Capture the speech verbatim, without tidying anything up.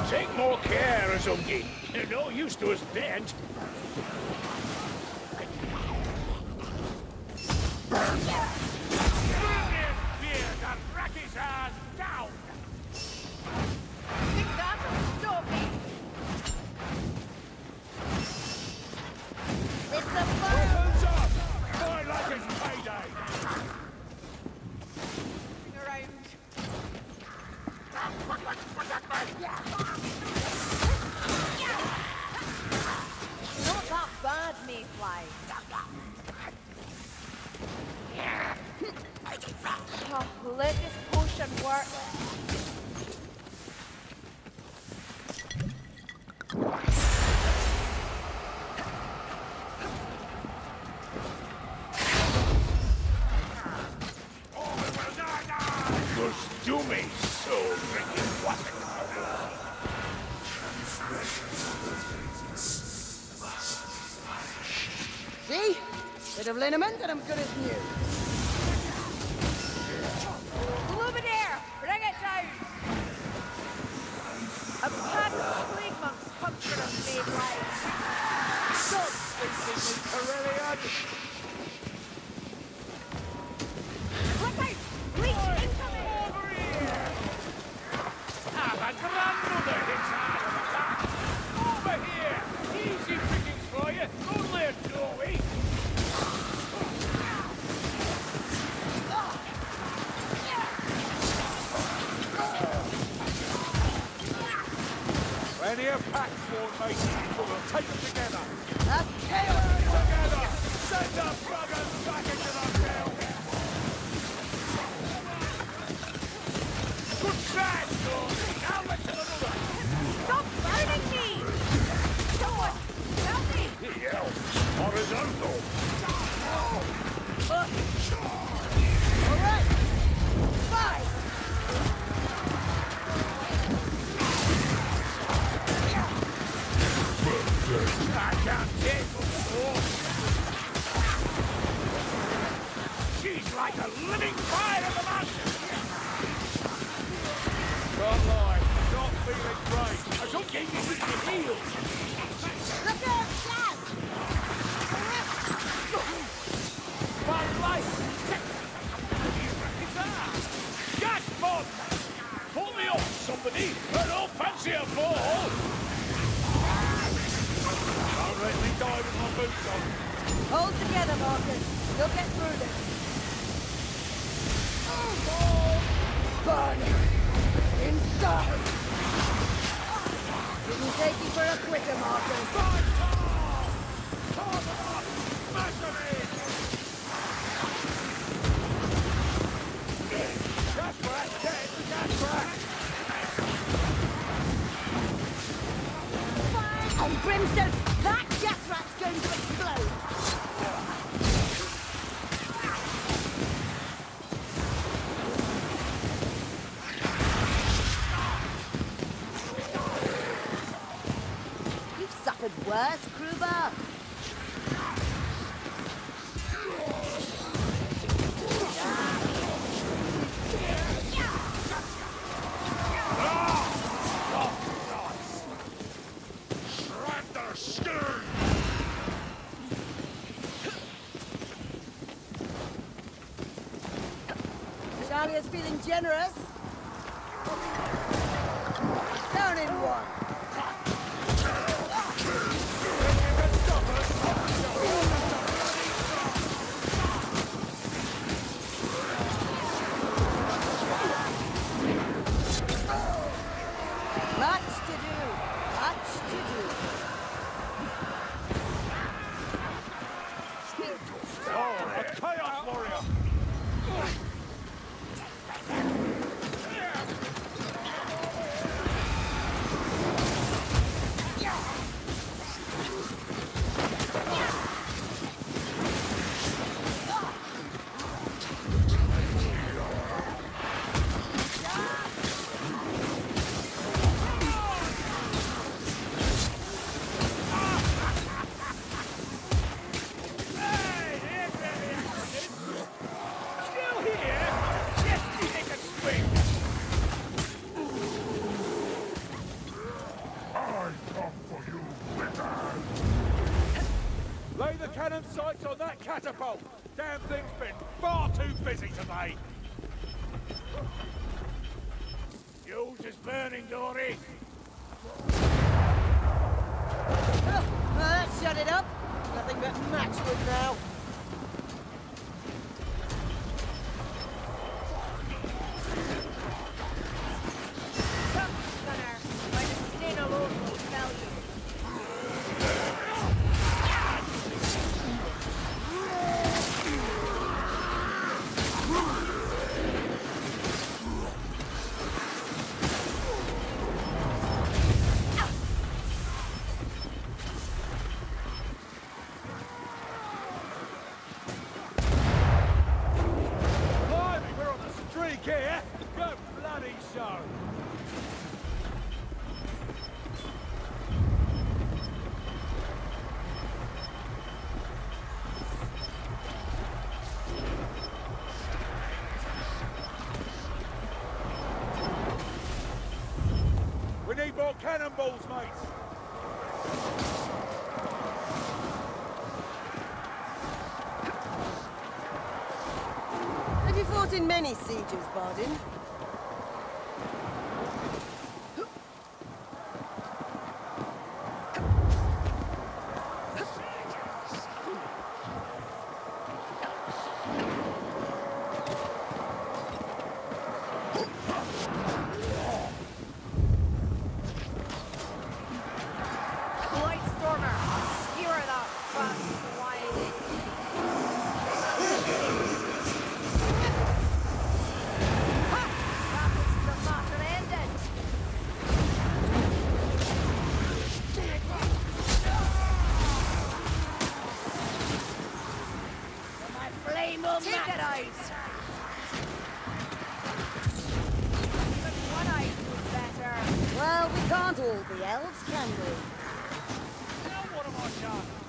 Take more care, Azungi. You're no use to us dead. Down! Think that'll stop me. It's a fire! Weapons up! Boy, like it's payday! Around. Not that bad, Mayfly. Oh, let this potion work. Just do me so freaking what? See? Bit of liniment and I'm good as new. Luminaire! Bring it down! A pack of plague monks come for us, Mayfly. Stop thinking me, Aurelian! Look out! Leech incoming! Over here! Ah, my grandmother hits hard on the back! Over here! Easy pickings for you! Only a doorway! Plenty of packs, Lord Mate. We'll take them together. That's chaos! Together! Send the buggers back into the hell! Good try, Georgie! Now let's another! Stop burning me! Someone, help me! He yells. Horizontal! All right! Five! I can't take more. She's like a living fire in the mountain! Don't lie, not feeling great. I don't get you with your heels. Look out, Jazz! My life! It's on! Yes, Bob! Pull me off, somebody! I don't fancy a fall! I'll let me die with my boots on. Hold together, Marcus. You'll get through this. Burn! Inside! Didn't take you for a quitter, Marcus. That's right, get it, that's right! Fire and brimstone! That gas rat's going to explode! You've suffered worse, Kruber. Dahlia's feeling generous. Down in one. Much to do. Much to do. Oh, a chaos warrior! sights on that catapult. Damn thing's been far too busy today. Yours is burning, Dory. Oh, well, that shut it up. Nothing but matchwood now. Come, Gunner. By the skin alone will tell you. Blimey, we're on the streak here. Go bloody show. We need more cannonballs, mates. Have you fought in many sieges, Bardin? White Stormer, skewer that fast wily. Ha! That was the matter ended. My flame will take it eyes. Even one eye was better. Well, we can't all be elves, can we? Now what am I done?